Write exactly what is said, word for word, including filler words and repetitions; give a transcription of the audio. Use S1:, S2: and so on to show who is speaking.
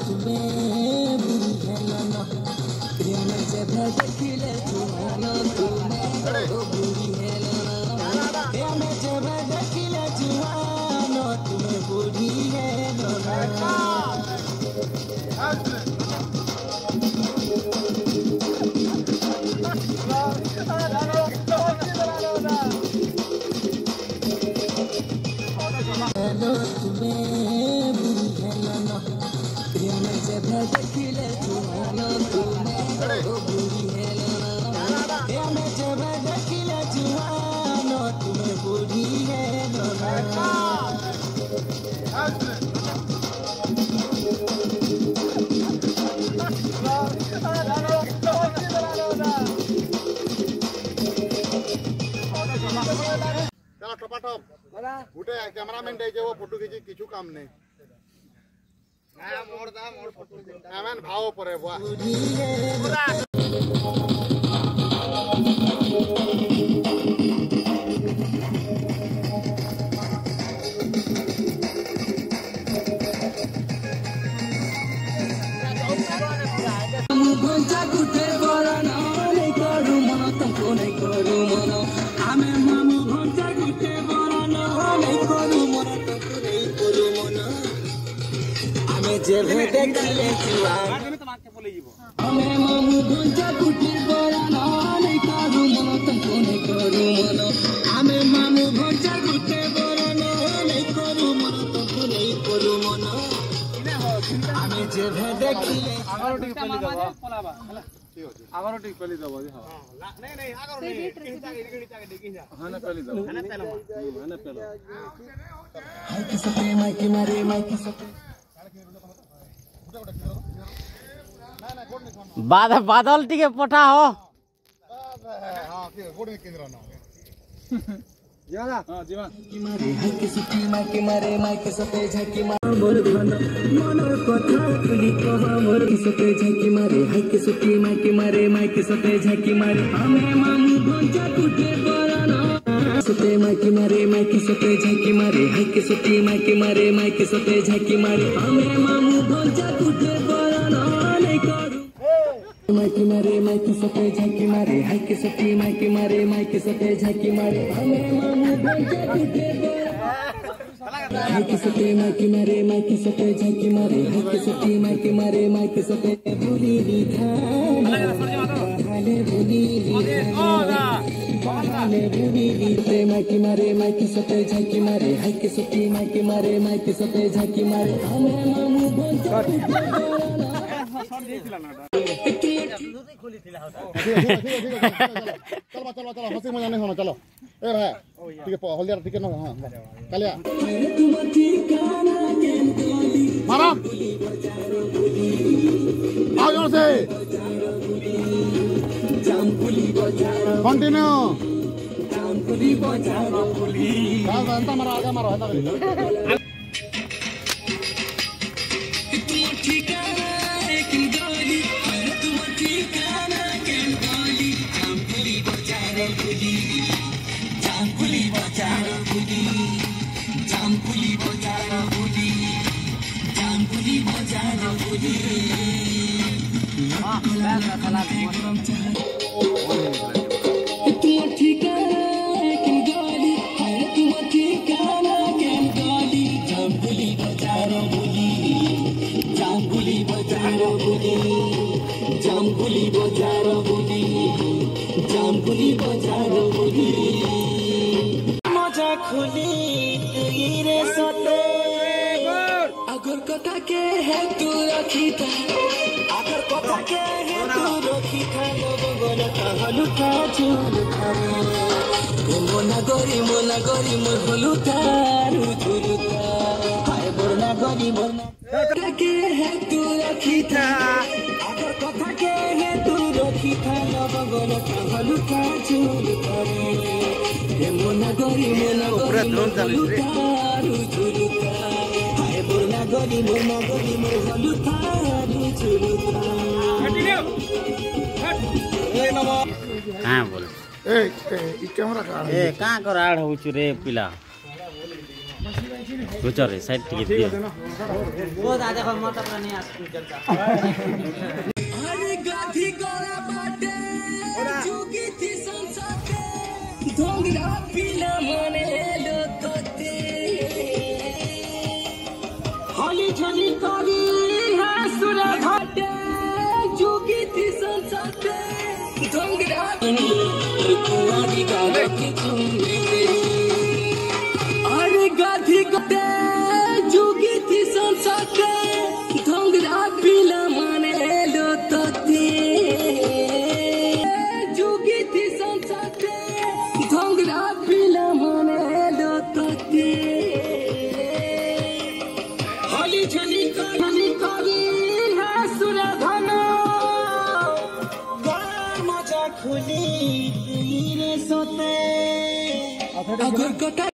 S1: गोटे कैमरामैन दे वो फोटो खींची किछु काम नहीं ना मोर दा मोर फोटो कैमरामैन भाव परे बुआ
S2: जेबे देखले जुआ हमें मामू भंजा कुटी बराना नहीं करू मन तुमको नहीं करू मन हमें मामू भंजा कुटी बराना नहीं करू मन तुमको नहीं करू मन हमें जेबे देखले आगर टी पली दबा पलाबा हला आगर टी पली दबा हां नहीं नहीं आगर नहीं किंचा गिड़ी चाके देखि जा हां ना पली दबा हां ना पेलो हां ना पेलो हाय के सपे माई के मारे माई के सपे बादल बादल टिके पठा हो
S1: हां के गोड़ में केंद्र ना
S2: जाना हां जीवा मारे हाय के सुटी माई के मारे माई के सपे झकी मार मोर घन मनर कथा तुली कहा मोर के सपे झकी मारे हाय के सुटी माई के मारे माई के सपे झकी मारे हमें मामू भंजा कुटे बराना सपे माई के मारे माई के सपे झकी मारे हाय के सुटी माई के मारे माई के सपे झकी मारे हमें मामू भंजा कुटे बराना नहीं करू माइकी मारे माइकी सपे झकी मारे हाय के सपी माइकी मारे माइकी सपे झकी मारे हमें मामू भंजा कुटे हाय के सपे माइकी मारे माइकी सपे झकी मारे हाय के सपी माइकी मारे माइकी सपे भूली दिखा हाले भूली हाले भूली सपे माइकी मारे माइकी सपे झकी मारे हाय के सपी माइकी मारे माइकी सपे झकी मारे हमें मामू भंजा कुटे
S1: चलो चलो चलो हंसी मजा नहीं होना चलो ए रहा ठीक है हल्दिया ठीक है ना हां कालिया मारा आओ जोर से कंटिन्यू हां अंता मारो आगे मारो अंता जामपुली बाजार बुली जामपुली बाजार बुली जामपुली बाजार बुली हां लाला कला गरम चाय तुम ठिकाना की गाड़ी है तुम ठिकाना के गाड़ी जामपुली बाजार बुली जामपुली बाजार बुली जामपुली बाजार बुली जामपुली बाजार बुली मजा खुली तेरे साथे अगर कथा के है तू रखी था अगर कथा के है तू रखी था लोगों का हलुका झुलुका मोना गोरी मोना गोरी मोर हलुका रुझुलुका हाय बोलना गोरी बोलना के है तू रखी था अगर कथा के है तू रखी था लोगों का हलुका झुलुका मोना गोरी मोना गोरी हलुका रुझुलुका हाय बोलना गोरी मोना गोरी मोर हलुका रुझुलुका
S3: हां बोल
S1: ए ए कैमरा का
S3: ए का कर आड़ होछु रे पिला गुजर साइड टिकट दियो
S4: वो दादा को मोटा प्राणी आज चलता
S1: अरे गाधी गोरा बाटे जुगी थी संसाते ढोंगरा पीला मने लोतते हली झली करी है सुरा घाटे जुगी थी संसाते ढोंगरा कुआरी गावे की घूमते अरे गाधी गोटे जुगी थी संसाते ढोंगरा पीला मने लोतते जुगी थी संसाते ढोंगरा पीला मने लोतते हली झली करी करी है सुरा घना मजा खुली रे सोते अगर कटा